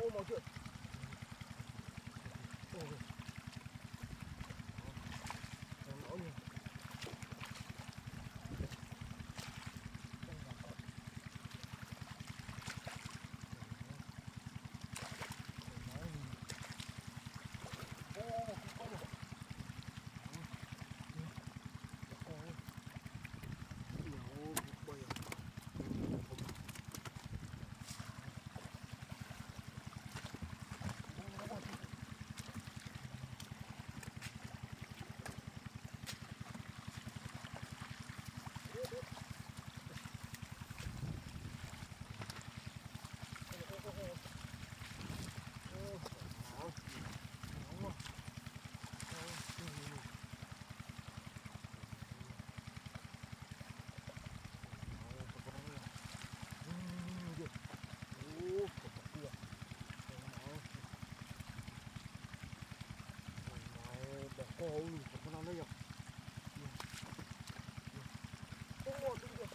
Ô màu chưa? Ôi. Nó nổi nha. Ôi, con nào đây nhỉ? Ôi, cái gì?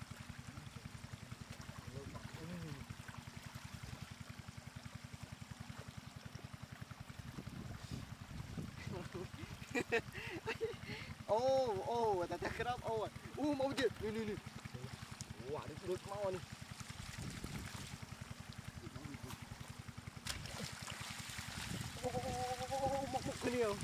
Oh, tak kerap. Oh, mau je. Ni. Wah, dia turut mau ni. Oh, mak ke ni.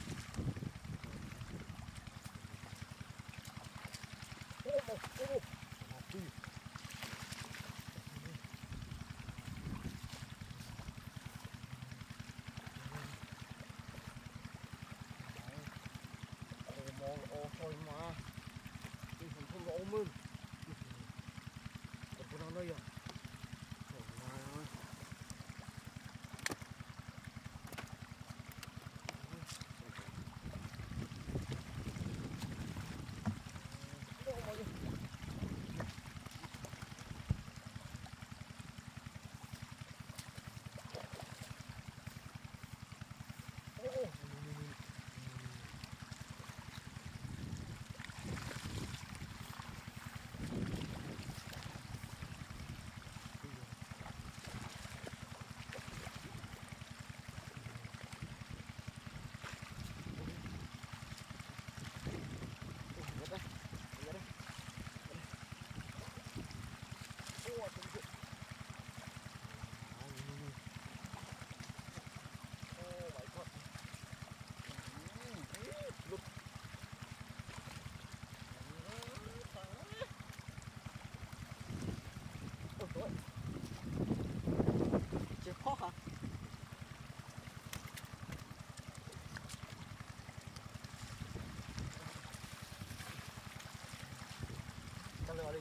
Thôi mà đi không lỗ mơn còn con nào đây à ôi Chưa khó hả? Căng lửa đi.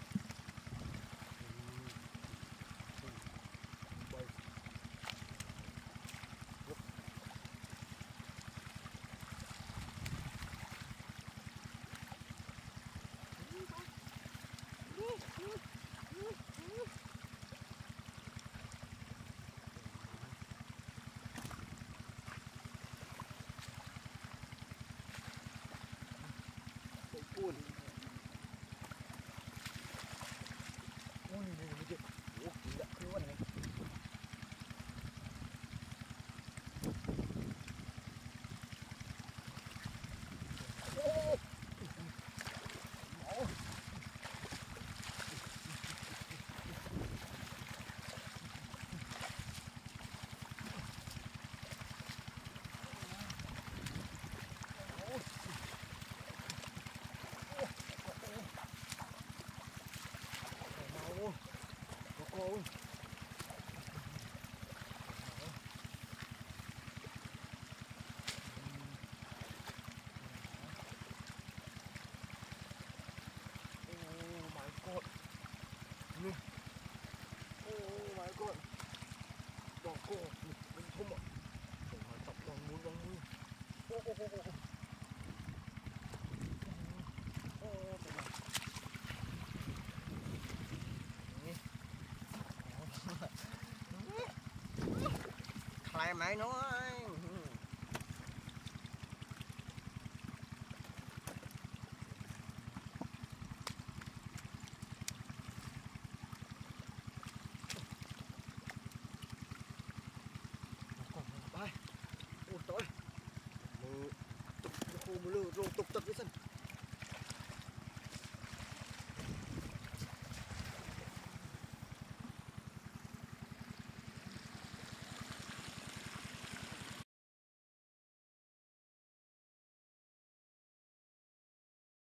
Ôi này kìa. Ủa, chị đã cứu anh này. Ôi. Oh my god. Ni. Oh my god. Đỏ cổ, mình không ạ. Phải hỏi tập đoàn muốn. Khai mày nói